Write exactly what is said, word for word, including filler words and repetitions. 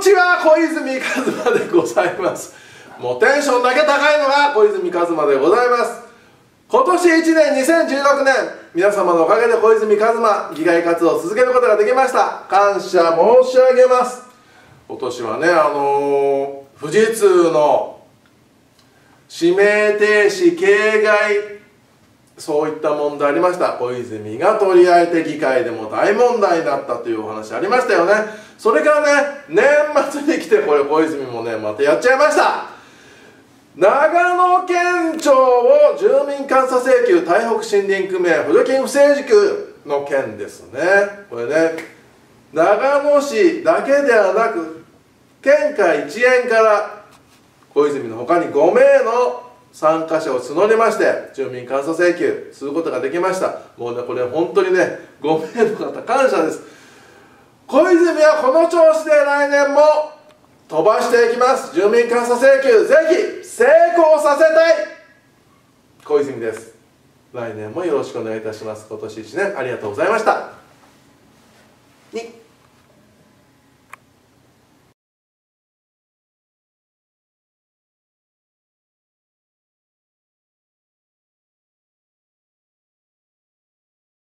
ちは、小泉一馬でございます。もうテンションだけ高いのが小泉一馬でございます。今年いちねんにせんじゅうろくねん、皆様のおかげで小泉一馬議会活動を続けることができました。感謝申し上げます。今年はね、あのー、富士通の指名停止形骸、そういった問題ありました。小泉が取り上げて議会でも大問題になったというお話ありましたよね。それからね、年末に来てこれ小泉もねまたやっちゃいました。長野県庁を住民監査請求、台北森林組合補助金不正受給の件ですね。これね、長野市だけではなく県下一円から小泉の他にごめいの参加者を募りまして住民監査請求することができました。もうねこれ本当にねごめいの方感謝です。小泉はこの調子で来年も飛ばしていきます。住民監査請求ぜひ成功させたい小泉です。来年もよろしくお願いいたします。今年いちねんありがとうございました。